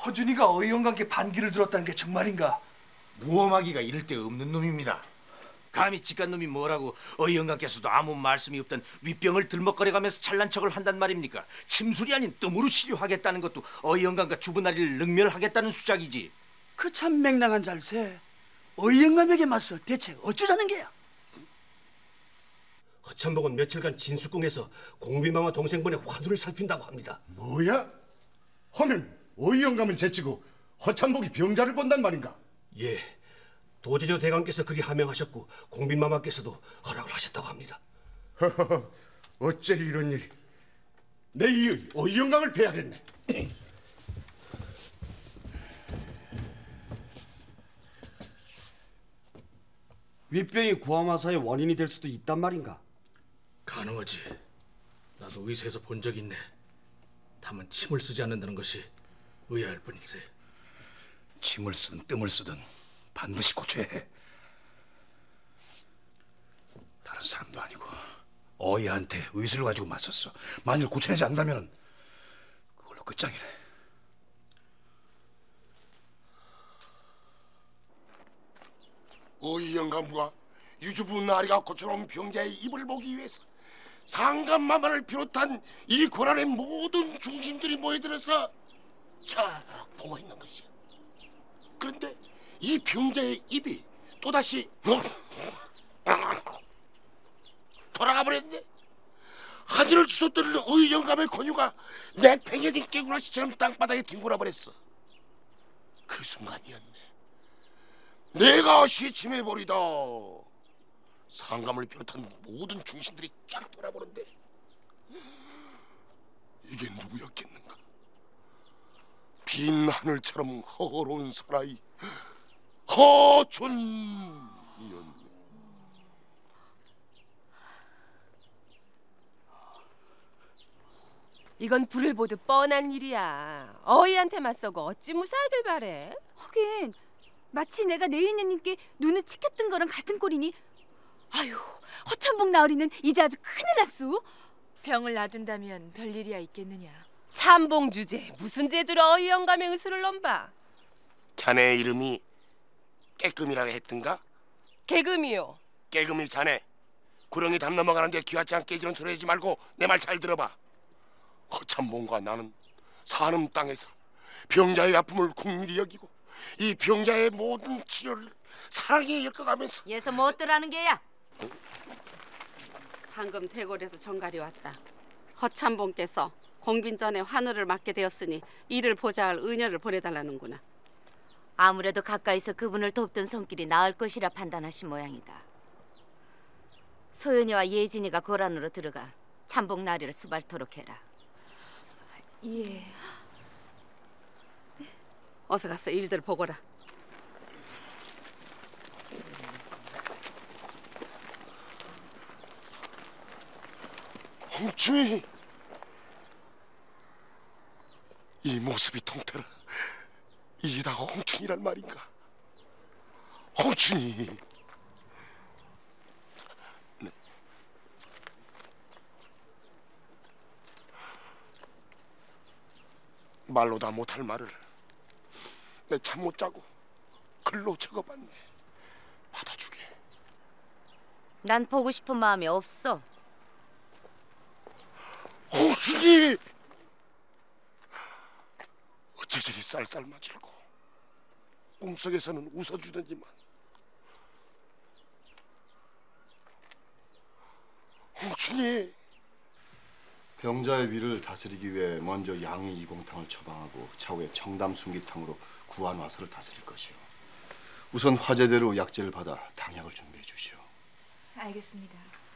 허준이가 어이영감께 반기를 들었다는 게 정말인가? 무엄하기가 이럴 데 없는 놈입니다. 감히 직간놈이 뭐라고 어이영감께서도 아무 말씀이 없던 윗병을 들먹거려가면서 잘난 척을 한단 말입니까? 침술이 아닌 뜸으로 치료하겠다는 것도 어이영감과 주부나리를 능멸하겠다는 수작이지. 그 참 맹랑한 잘세. 어이영감에게 맞서 대체 어쩌자는 게야? 허참복은 며칠간 진숙궁에서 공비마마 동생분의 환우를 살핀다고 합니다. 뭐야? 하면 어이영감을 제치고 허참복이 병자를 본단 말인가? 예, 도제조 대감께서 그리 하명하셨고 공비마마께서도 허락을 하셨다고 합니다. 허허허, 어째 이런 일이? 내 이 어이영감을 패야겠네. 윗병이 구암화사의 원인이 될 수도 있단 말인가? 가능하지. 나도 의사에서 본 적 있네. 다만 침을 쓰지 않는다는 것이 의아할 뿐일세. 침을 쓰든 뜸을 쓰든 반드시 고쳐야 해. 다른 사람도 아니고 어이한테 의술을 가지고 맞섰어. 만일 고쳐내지 않는다면 그걸로 끝장이네. 어이 영감과 유주부 나리가 고쳐놓은 병자의 입을 보기 위해서 상감마마를 비롯한 이 고란의 모든 중심들이 모여들어서 쫙 보고 있는 것이야. 그런데 이 병자의 입이 또다시 돌아가 버렸네. 하늘을 주솟던 어이 영감의 권유가 내 팽여진 깨구라시처럼 땅바닥에 뒹굴어 버렸어. 그 순간이었네. 내가 시침해버리다. 상감을 비롯한 모든 중심들이 쫙 돌아보는데 이게 누구였겠는가? 빈 하늘처럼 허허로운 사나이 허춘이었네. 이건 불을 보듯 뻔한 일이야. 어이한테 맞서고 어찌 무사하길 바래. 하긴 마치 내가 내인녀님께 눈을 치켰던 거랑 같은 꼴이니. 아유, 허참복 나으리는 이제 아주 큰일 났소. 병을 놔둔다면 별일이야 있겠느냐. 참봉 주제 무슨 재주로 어이 영감의 의술을 넘봐. 자네 이름이 깨끔이라고 했던가? 개금이요. 깨금이 자네. 구렁이 담 넘어가는데 귀하지 않게 이런 소리 하지 말고 내 말 잘 들어봐. 허참봉과 나는 사는 땅에서 병자의 아픔을 국밀히 여기고 이 병자의 모든 치료를 사랑에 엮어가면서. 얘서 뭐 어떠라는 게야? 방금 대궐에서 정갈이 왔다. 허참봉께서 공빈전에 환우를 맡게 되었으니 이를 보자 할 의녀를 보내달라는구나. 아무래도 가까이서 그분을 돕던 손길이 나을 것이라 판단하신 모양이다. 소연이와 예진이가 고란으로 들어가 참봉 나리를 수발토록 해라. 예. 어서 가서 일들 보거라. 홍춘이, 이 모습이 통태라. 이게 다 홍춘이란 말인가? 홍춘이. 네. 말로 다 못할 말을 내 잠 못 자고 글로 적어봤네. 받아주게. 난 보고 싶은 마음이 없어. 홍춘이! 어째 저리 쌀쌀맞을고 꿈속에서는 웃어주더니만. 홍춘이! 병자의 위를 다스리기 위해 먼저 양의 이공탕을 처방하고 차후에 청담 순기탕으로 구안 와사를 다스릴 것이요. 우선 화제대로 약재를 받아 당약을 준비해 주시오. 알겠습니다.